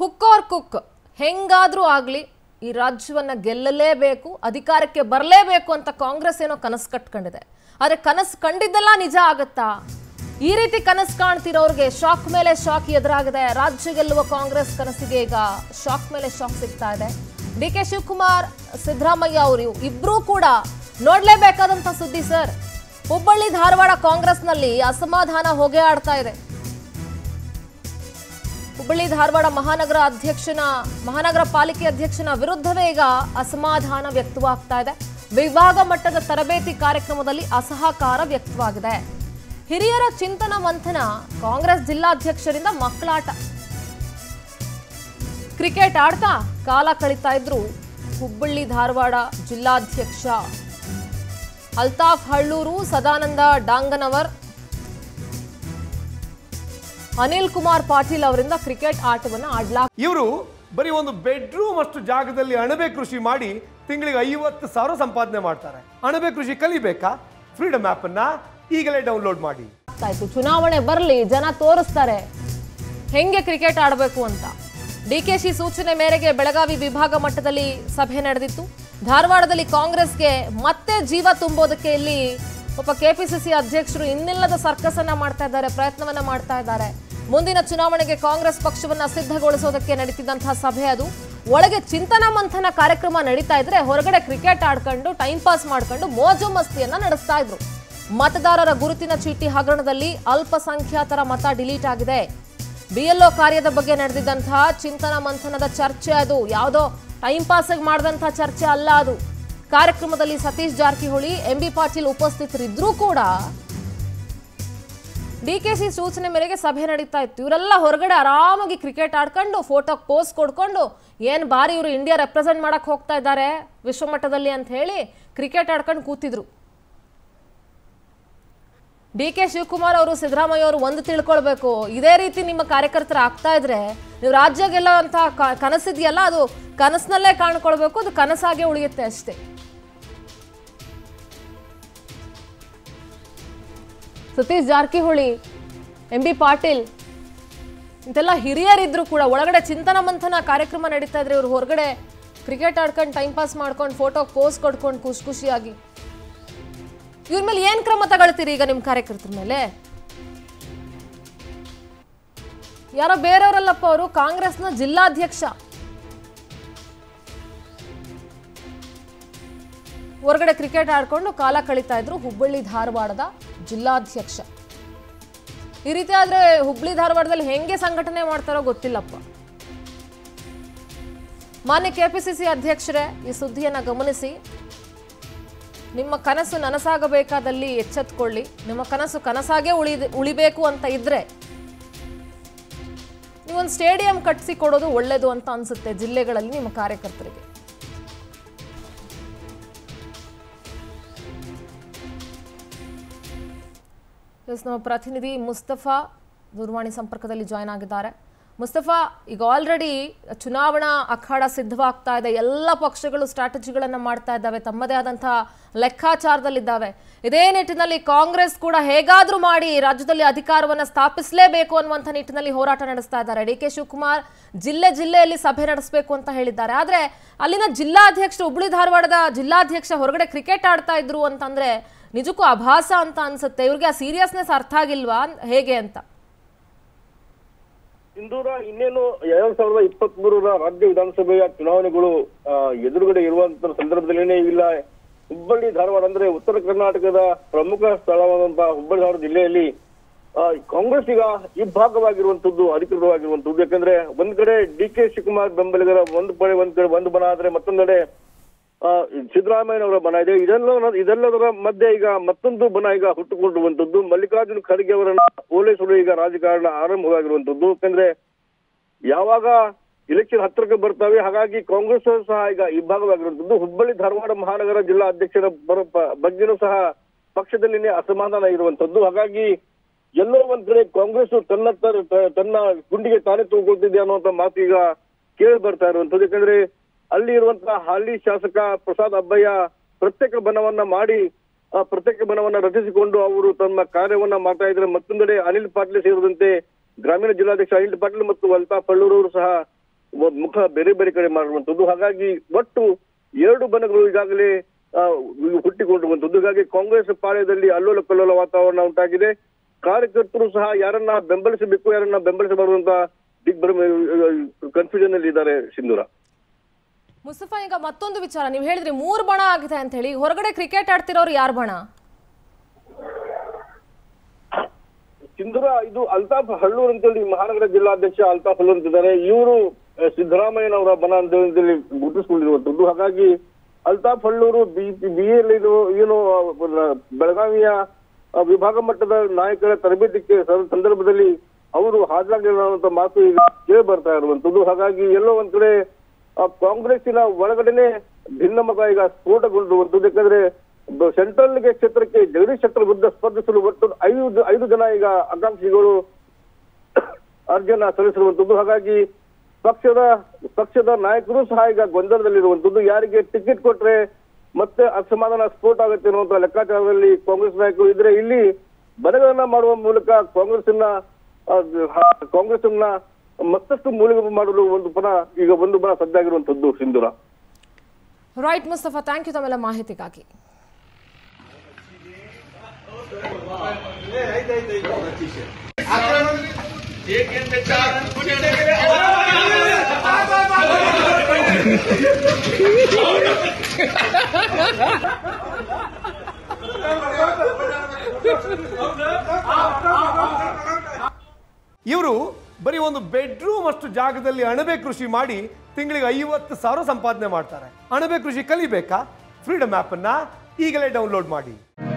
Hook R cook ಹೆಂಗಾದ್ರೂ ಆಗ್ಲಿ ಈ ರಾಜ್ಯವನ್ನ ಗೆಲ್ಲಲೇಬೇಕು, ಅಧಿಕಾರಕ್ಕೆ ಬರಲೇಬೇಕು ಅಂತ ಕಾಂಗ್ರೆಸ್ ಏನೋ ಕನಸು ಕಟ್ಕೊಂಡಿದೆ. ಆದ್ರೆ ಕನಸು ಕಂಡಿದ್ದೆಲ್ಲ ನಿಜ ಆಗುತ್ತಾ? ಈ ರೀತಿ ಕನಸು ಕಾಣ್ತಿರೋರಿಗೆ ಶಾಕ್ ಮೇಲೆ ಶಾಕ್ ಎದುರಾಗಿದೆ. ರಾಜ್ಯ ಗೆಲ್ಲುವ ಕಾಂಗ್ರೆಸ್ ಕನಸಿಗೆ ಈಗ ಶಾಕ್ ಮೇಲೆ ಶಾಕ್ ಸಿಗ್ತಾ ಇದೆ. ಡಿ.ಕೆ. ಶಿವಕುಮಾರ್, ಸಿದ್ದರಾಮಯ್ಯ ಅವರು ಇಬ್ರು ಕೂಡ ನೋಡ್ಲೇಬೇಕಾದಂತ ಸುದ್ದಿ ಸರ್. ಹುಬ್ಬಳ್ಳಿ ಧಾರವಾಡ ಕಾಂಗ್ರೆಸ್ನಲ್ಲಿ ಅಸಮಾಧಾನ ಹೊಗೆ ಆಡ್ತಾ ಇದೆ. ಹುಬ್ಬಳ್ಳಿ ಧಾರವಾಡ ಮಹಾನಗರ ಪಾಲಿಕೆ ಅಧ್ಯಕ್ಷನ ವಿರುದ್ಧವೇ ಈಗ ಅಸಮಾಧಾನ ವ್ಯಕ್ತವಾಗ್ತಾ ಇದೆ. ವಿಭಾಗ ಮಟ್ಟದ ತರಬೇತಿ ಕಾರ್ಯಕ್ರಮದಲ್ಲಿ ಅಸಹಕಾರ ವ್ಯಕ್ತವಾಗಿದೆ. ಹಿರಿಯರ ಚಿಂತನ ಮಂಥನ, ಕಾಂಗ್ರೆಸ್ ಜಿಲ್ಲಾಧ್ಯಕ್ಷರಿಂದ ಮಕ್ಕಳಾಟ. ಕ್ರಿಕೆಟ್ ಆಡ್ತಾ ಕಾಲ ಕಳೀತಾ ಇದ್ರು ಹುಬ್ಬಳ್ಳಿ ಧಾರವಾಡ ಜಿಲ್ಲಾಧ್ಯಕ್ಷ ಅಲ್ತಾಫ್ ಹಳ್ಳೂರು, ಸದಾನಂದ ಡಾಂಗನವರ್, ಅನಿಲ್ ಕುಮಾರ್ ಪಾಟೀಲ್ ಅವರಿಂದ ಕ್ರಿಕೆಟ್ ಆಟವನ್ನು ಆಡ್ಲಾಗ್ತಿದೆ. ಇವರು ಬರೀ ಒಂದು ಬೆಡ್ರೂಮ್ ಅಷ್ಟು ಜಾಗದಲ್ಲಿ ಅಣಬೆ ಕೃಷಿ ಮಾಡಿ ತಿಂಗಳಿಗೆ 50,000 ಸಂಪಾದನೆ ಮಾಡ್ತಾರೆ. ಅಣಬೆ ಕೃಷಿ ಕಲಿಬೇಕಾ? ಫ್ರೀಡಮ್ ಆಪ್ ಅನ್ನ ಈಗಲೇ ಡೌನ್ಲೋಡ್ ಮಾಡಿ. ಚುನಾವಣೆ ಬರಲಿ, ಜನ ತೋರಿಸ್ತಾರೆ ಹೆಂಗೆ ಕ್ರಿಕೆಟ್ ಆಡಬೇಕು ಅಂತ. ಡಿಕೆಶಿ ಸೂಚನೆ ಮೇರೆಗೆ ಬೆಳಗಾವಿ ವಿಭಾಗ ಮಟ್ಟದಲ್ಲಿ ಸಭೆ ನಡೆದಿತ್ತು. ಧಾರವಾಡದಲ್ಲಿ ಕಾಂಗ್ರೆಸ್ಗೆ ಮತ್ತೆ ಜೀವ ತುಂಬೋದಕ್ಕೆ ಇಲ್ಲಿ ಒಬ್ಬ ಕೆಪಿಸಿಸಿ ಅಧ್ಯಕ್ಷರು ಇನ್ನಿಲ್ಲದ ಸರ್ಕಸ್ ಅನ್ನ ಮಾಡ್ತಾ ಇದ್ದಾರೆ, ಪ್ರಯತ್ನವನ್ನ ಮಾಡ್ತಾ ಇದ್ದಾರೆ. ಮುಂದಿನ ಚುನಾವಣೆಗೆ ಕಾಂಗ್ರೆಸ್ ಪಕ್ಷವನ್ನ ಸಿದ್ಧಗೊಳಿಸೋದಕ್ಕೆ ನಡೀತಿದ್ದಂತಹ ಸಭೆ ಅದು. ಒಳಗೆ ಚಿಂತನ ಮಂಥನ ಕಾರ್ಯಕ್ರಮ ನಡೀತಾ ಇದ್ರೆ ಹೊರಗಡೆ ಕ್ರಿಕೆಟ್ ಆಡ್ಕೊಂಡು ಟೈಮ್ ಪಾಸ್ ಮಾಡ್ಕೊಂಡು ಮೋಜು ಮಸ್ತಿಯನ್ನ ನಡೆಸ್ತಾ ಇದ್ರು. ಮತದಾರರ ಗುರುತಿನ ಚೀಟಿ ಹಗರಣದಲ್ಲಿ ಅಲ್ಪಸಂಖ್ಯಾತರ ಮತ ಡಿಲೀಟ್ ಆಗಿದೆ. ಬಿಎಲ್ಒ ಕಾರ್ಯದ ಬಗ್ಗೆ ನಡೆದಿದ್ದಂತಹ ಚಿಂತನ ಮಂಥನದ ಚರ್ಚೆ ಅದು. ಯಾವುದೋ ಟೈಮ್ ಪಾಸ್ ಮಾಡಿದಂತಹ ಚರ್ಚೆ ಅಲ್ಲ ಅದು. ಕಾರ್ಯಕ್ರಮದಲ್ಲಿ ಸತೀಶ್ ಜಾರಕಿಹೊಳಿ, ಎಂಬಿ ಪಾಟೀಲ್ ಉಪಸ್ಥಿತರಿದ್ರೂ ಕೂಡ ಡಿಕೆಶಿ ಸೂಚನೆ ಮೇರೆಗೆ ಸಭೆ ನಡೀತಾ ಇತ್ತು. ಇವರೆಲ್ಲ ಹೊರಗಡೆ ಆರಾಮಾಗಿ ಕ್ರಿಕೆಟ್ ಆಡ್ಕೊಂಡು ಫೋಟೋ ಪೋಸ್ ಕೊಡ್ಕೊಂಡು ಏನ್ ಬಾರಿ ಇವರು ಇಂಡಿಯಾ ರೆಪ್ರೆಸೆಂಟ್ ಮಾಡಕ್ ಹೋಗ್ತಾ ಇದ್ದಾರೆ ವಿಶ್ವಮಟ್ಟದಲ್ಲಿ ಅಂತ ಹೇಳಿ ಕ್ರಿಕೆಟ್ ಆಡ್ಕೊಂಡು ಕೂತಿದ್ರು. ಡಿ.ಕೆ. ಶಿವಕುಮಾರ್ ಅವರು, ಸಿದ್ದರಾಮಯ್ಯ ಅವರು ಒಂದು ತಿಳ್ಕೊಳ್ಬೇಕು, ಇದೇ ರೀತಿ ನಿಮ್ಮ ಕಾರ್ಯಕರ್ತರು ಆಗ್ತಾ ಇದ್ರೆ ನೀವು ರಾಜ್ಯ ಗೆಲ್ಲುವಂತ ಕನಸಿದೆಯಲ್ಲ, ಅದು ಕನಸಿನಲ್ಲೇ ಕಾಣ್ಕೊಳ್ಬೇಕು, ಅದು ಕನಸಾಗೆ ಉಳಿಯುತ್ತೆ ಅಷ್ಟೇ. ಸತೀಶ್ ಜಾರಕಿಹೊಳಿ, ಎಂಬಿ ಪಾಟೀಲ್ ಇಂತೆಲ್ಲ ಹಿರಿಯರಿದ್ರು ಕೂಡ ಒಳಗಡೆ ಚಿಂತನ ಮಂಥನ ಕಾರ್ಯಕ್ರಮ ನಡೀತಾ ಇದ್ರೆ ಇವರು ಹೊರಗಡೆ ಕ್ರಿಕೆಟ್ ಆಡ್ಕೊಂಡು ಟೈಮ್ ಪಾಸ್ ಮಾಡ್ಕೊಂಡು ಫೋಟೋ ಪೋಸ್ ಕೊಡ್ಕೊಂಡು ಖುಷಿಯಾಗಿ. ಇವ್ರ ಮೇಲೆ ಏನ್ ಕ್ರಮ ತಗೊಳ್ತೀರಿ ಈಗ ನಿಮ್ ಕಾರ್ಯಕರ್ತರ ಮೇಲೆ? ಯಾರೋ ಬೇರೆಯವರಲ್ಲಪ್ಪ, ಅವರು ಕಾಂಗ್ರೆಸ್ನ ಜಿಲ್ಲಾಧ್ಯಕ್ಷ. ಹೊರಗಡೆ ಕ್ರಿಕೆಟ್ ಆಡ್ಕೊಂಡು ಕಾಲ ಕಳೀತಾ ಇದ್ರು ಹುಬ್ಬಳ್ಳಿ ಧಾರವಾಡದ ಜಿಲ್ಲಾಧ್ಯಕ್ಷ. ಈ ರೀತಿ ಆದ್ರೆ ಹುಬ್ಬಳ್ಳಿ ಧಾರವಾಡದಲ್ಲಿ ಹೆಂಗೆ ಸಂಘಟನೆ ಮಾಡ್ತಾರೋ ಗೊತ್ತಿಲ್ಲಪ್ಪ. ಮಾನ್ಯ ಕೆಪಿಸಿಸಿ ಅಧ್ಯಕ್ಷರೇ, ಈ ಸುದ್ದಿಯನ್ನ ಗಮನಿಸಿ. ನಿಮ್ಮ ಕನಸು ನನಸಾಗಬೇಕಾದಲ್ಲಿ ಎಚ್ಚೆತ್ತುಕೊಳ್ಳಿ. ನಿಮ್ಮ ಕನಸು ಕನಸಾಗೆ ಉಳಿಬೇಕು ಅಂತ ಇದ್ರೆ ನೀವೊಂದು ಸ್ಟೇಡಿಯಂ ಕಟ್ಟಿಸಿ ಕೊಡೋದು ಒಳ್ಳೇದು ಅಂತ ಅನ್ಸುತ್ತೆ ಜಿಲ್ಲೆಗಳಲ್ಲಿ ನಿಮ್ಮ ಕಾರ್ಯಕರ್ತರಿಗೆ. ನಮ್ಮ ಪ್ರತಿನಿಧಿ ಮುಸ್ತಫಾ ದೂರವಾಣಿ ಸಂಪರ್ಕದಲ್ಲಿ ಜಾಯ್ನ್ ಆಗಿದ್ದಾರೆ. ಮುಸ್ತಫಾ, ಈಗ ಆಲ್ರೆಡಿ ಚುನಾವಣಾ ಅಖಾಡ ಸಿದ್ಧವಾಗ್ತಾ ಇದೆ. ಎಲ್ಲ ಪಕ್ಷಗಳು ಸ್ಟ್ರಾಟಜಿಗಳನ್ನು ಮಾಡ್ತಾ ಇದ್ದಾವೆ, ತಮ್ಮದೇ ಆದಂತಹ ಲೆಕ್ಕಾಚಾರದಲ್ಲಿದ್ದಾವೆ. ಇದೇ ನಿಟ್ಟಿನಲ್ಲಿ ಕಾಂಗ್ರೆಸ್ ಕೂಡ ಹೇಗಾದ್ರೂ ಮಾಡಿ ರಾಜ್ಯದಲ್ಲಿ ಅಧಿಕಾರವನ್ನು ಸ್ಥಾಪಿಸಲೇಬೇಕು ಅನ್ನುವಂಥ ನಿಟ್ಟಿನಲ್ಲಿ ಹೋರಾಟ ನಡೆಸ್ತಾ ಇದ್ದಾರೆ. ಡಿ.ಕೆ. ಶಿವಕುಮಾರ್ ಜಿಲ್ಲೆಯಲ್ಲಿ ಸಭೆ ನಡೆಸಬೇಕು ಅಂತ ಹೇಳಿದ್ದಾರೆ. ಆದ್ರೆ ಅಲ್ಲಿನ ಜಿಲ್ಲಾಧ್ಯಕ್ಷರು, ಹುಬ್ಬಳ್ಳಿ ಧಾರವಾಡದ ಜಿಲ್ಲಾಧ್ಯಕ್ಷ ಹೊರಗಡೆ ಕ್ರಿಕೆಟ್ ಆಡ್ತಾ ಇದ್ರು ಅಂತಂದ್ರೆ ನಿಜಕ್ಕೂ ಅಭಾಸ ಅಂತ ಅನ್ಸುತ್ತೆ. ಇವ್ರಿಗೆ ಆ ಸೀರಿಯಸ್ನೆಸ್ ಅರ್ಥ ಆಗಿಲ್ವಾ ಹೇಗೆ ಅಂತ? ಇಂದೂರ ಇನ್ನೇನು 2023ರ ರಾಜ್ಯ ವಿಧಾನಸಭೆಯ ಚುನಾವಣೆಗಳು ಎದುರುಗಡೆ ಇರುವಂತ ಸಂದರ್ಭದಲ್ಲೇನೆ ಇಲ್ಲ ಹುಬ್ಬಳ್ಳಿ ಧಾರವಾಡ ಅಂದ್ರೆ ಉತ್ತರ ಕರ್ನಾಟಕದ ಪ್ರಮುಖ ಸ್ಥಳವಾದಂತಹ ಹುಬ್ಬಳ್ಳಿ ಧಾರವಾಡ ಜಿಲ್ಲೆಯಲ್ಲಿ ಕಾಂಗ್ರೆಸ್ ಈಗ ಇಬ್ಬಾಗವಾಗಿರುವಂತದ್ದು, ಅಧಿಕೃತವಾಗಿರುವಂತದ್ದು. ಯಾಕಂದ್ರೆ ಒಂದ್ ಕಡೆ ಡಿ.ಕೆ. ಶಿವಕುಮಾರ್ ಬೆಂಬಲಿಗರ ಒಂದು ಬಣ ಆದ್ರೆ ಮತ್ತೊಂದೆಡೆ ಸಿದ್ದರಾಮಯ್ಯನವರ ಬಣ ಇದೆ. ಇದೆಲ್ಲದರ ಮಧ್ಯೆ ಈಗ ಮತ್ತೊಂದು ಬಣ ಈಗ ಹುಟ್ಟುಕೊಂಡಿರುವಂತದ್ದು. ಮಲ್ಲಿಕಾರ್ಜುನ ಖರ್ಗೆ ಅವರನ್ನ ಓಲೈಸಲು ಈಗ ರಾಜಕಾರಣ ಆರಂಭವಾಗಿರುವಂತದ್ದು. ಯಾಕಂದ್ರೆ ಯಾವಾಗ ಇಲೆಕ್ಷನ್ ಹತ್ತಿರಕ್ಕೆ ಬರ್ತವೆ, ಹಾಗಾಗಿ ಕಾಂಗ್ರೆಸ್ ಸಹ ಈಗ ಇಬ್ಬಾಗವಾಗಿರುವಂತದ್ದು. ಹುಬ್ಬಳ್ಳಿ ಧಾರವಾಡ ಮಹಾನಗರ ಜಿಲ್ಲಾ ಅಧ್ಯಕ್ಷರ ಬಗ್ಗೆನೂ ಸಹ ಪಕ್ಷದಲ್ಲಿನೇ ಅಸಮಾಧಾನ ಇರುವಂತದ್ದು. ಹಾಗಾಗಿ ಎಲ್ಲೋ ಒಂದ್ ಕಡೆ ಕಾಂಗ್ರೆಸ್ ತನ್ನ ಗುಂಡಿಗೆ ತಾನೇ ತಗೊಳ್ತಿದೆ ಅನ್ನುವಂತ ಮಾತು ಈಗ ಕೇಳಿ ಬರ್ತಾ ಇರುವಂತದ್ದು. ಯಾಕಂದ್ರೆ ಅಲ್ಲಿ ಇರುವಂತಹ ಹಾಲಿ ಶಾಸಕ ಪ್ರಸಾದ್ ಅಬ್ಬಯ್ಯ ಪ್ರತ್ಯೇಕ ಬಣವನ್ನ ಮಾಡಿ ಪ್ರತ್ಯೇಕ ಬಣವನ್ನ ರಚಿಸಿಕೊಂಡು ಅವರು ತಮ್ಮ ಕಾರ್ಯವನ್ನ ಮಾಡ್ತಾ ಇದ್ರೆ, ಮತ್ತೊಂದೆಡೆ ಅನಿಲ್ ಪಾಟೀಲ್ ಸೇರಿದಂತೆ ಗ್ರಾಮೀಣ ಜಿಲ್ಲಾಧ್ಯಕ್ಷ ಅನಿಲ್ ಪಾಟೀಲ್ ಮತ್ತು ಅಲ್ತಾಫ್ ಹಳ್ಳೂರು ಸಹ ಮುಖ ಬೇರೆ ಬೇರೆ ಕಡೆ ಮಾಡುವಂಥದ್ದು. ಹಾಗಾಗಿ ಒಟ್ಟು 2 ಬಣಗಳು ಈಗಾಗಲೇ ಹುಟ್ಟಿಕೊಂಡಿರುವಂಥದ್ದು. ಹೀಗಾಗಿ ಕಾಂಗ್ರೆಸ್ ಪಾಳ್ಯದಲ್ಲಿ ಅಲ್ಲೋಲ ಕಲ್ಲೋಲ ವಾತಾವರಣ ಉಂಟಾಗಿದೆ. ಕಾರ್ಯಕರ್ತರು ಸಹ ಯಾರನ್ನ ಬೆಂಬಲಿಸಬೇಕು, ಯಾರನ್ನ ಬೆಂಬಲಿಸಬಾರದು ಅಂತ ಕನ್ಫ್ಯೂಷನ್ ಅಲ್ಲಿ ಇದ್ದಾರೆ ಸಿಂಧೂರ. ಮುಸ್ತಫಾ, ಈಗ ಮತ್ತೊಂದು ವಿಚಾರ, ನೀವು ಹೇಳಿದ್ರಿ 3 ಬಣ ಆಗಿದೆ ಅಂತ ಹೇಳಿ, ಹೊರಗಡೆ ಕ್ರಿಕೆಟ್ ಆಡ್ತಿರೋರು ಯಾರು ಬಣ? ಸಿಂಧೂರ, ಇದು ಅಲ್ತಾಫ್ ಹಳ್ಳೂರ್ ಅಂತೇಳಿ ಮಹಾನಗರ ಜಿಲ್ಲಾಧ್ಯಕ್ಷ ಅಲ್ತಾಫ್ ಹಳ್ಳೂರ್ ಅಂತಿದ್ದಾರೆ. ಇವರು ಸಿದ್ದರಾಮಯ್ಯನವರ ಬಣ ಅಂತೇಳಿ ಗುರುತಿಸಿಕೊಂಡಿರುವಂತದ್ದು. ಹಾಗಾಗಿ ಅಲ್ತಾಫ್ ಹಳ್ಳೂರು ಏನು ಬೆಳಗಾವಿಯ ವಿಭಾಗ ಮಟ್ಟದ ನಾಯಕರ ತರಬೇತಿಗೆ ಸಂದರ್ಭದಲ್ಲಿ ಅವರು ಹಾಜರಾಗಿರುವಂತ ಮಾತು ಈಗ ಕೇಳಿ ಬರ್ತಾ ಇರುವಂತದ್ದು. ಹಾಗಾಗಿ ಎಲ್ಲೋ ಒಂದ್ ಕಡೆ ಕಾಂಗ್ರೆಸ್ಸಿನ ಒಳಗಡೆನೆ ಭಿನ್ನಮತ ಈಗ ಸ್ಫೋಟಗೊಂಡಿರುವಂತದ್ದು. ಯಾಕಂದ್ರೆ ಸೆಂಟ್ರಲ್ಗೆ ಕ್ಷೇತ್ರಕ್ಕೆ ಜಗದೀಶ್ ಶೆಟ್ಟರ್ ವಿರುದ್ಧ ಸ್ಪರ್ಧಿಸಲು ಒಟ್ಟು 5 ಜನ ಈಗ ಆಕಾಂಕ್ಷಿಗಳು ಅರ್ಜಿಯನ್ನ ಸಲ್ಲಿಸಿರುವಂತದ್ದು. ಹಾಗಾಗಿ ಪಕ್ಷದ ನಾಯಕರು ಸಹ ಈಗ ಗೊಂದಲದಲ್ಲಿರುವಂತದ್ದು. ಯಾರಿಗೆ ಟಿಕೆಟ್ ಕೊಟ್ರೆ ಮತ್ತೆ ಅಸಮಾಧಾನ ಸ್ಫೋಟ ಆಗುತ್ತೆ ಅನ್ನುವಂತ ಲೆಕ್ಕಾಚಾರದಲ್ಲಿ ಕಾಂಗ್ರೆಸ್ ನಾಯಕರು ಇದ್ರೆ, ಇಲ್ಲಿ ಬರಗಳನ್ನ ಮಾಡುವ ಮೂಲಕ ಕಾಂಗ್ರೆಸ್ನ ಮತ್ತಷ್ಟು ಮೂಲಿಗೆ ಮಾಡಲು ಒಂದು ಬಣ ಸಜ್ಜಾಗಿರುವಂತದ್ದು ಸಿಂಧೂರ. ರೈಟ್ ಮುಸ್ತಫಾ, ಥ್ಯಾಂಕ್ ಯು ತಮ್ಮೆಲ್ಲ ಮಾಹಿತಿಗಾಗಿ. ಇವರು ಬರೀ ಒಂದು ಬೆಡ್ರೂಮ್ ಅಷ್ಟು ಜಾಗದಲ್ಲಿ ಅಣಬೆ ಕೃಷಿ ಮಾಡಿ ತಿಂಗಳಿಗೆ 50,000 ಸಂಪಾದನೆ ಮಾಡ್ತಾರೆ. ಅಣಬೆ ಕೃಷಿ ಕಲಿಬೇಕಾ? ಫ್ರೀಡಮ್ ಆಪ್ ಅನ್ನ ಈಗಲೇ ಡೌನ್ಲೋಡ್ ಮಾಡಿ.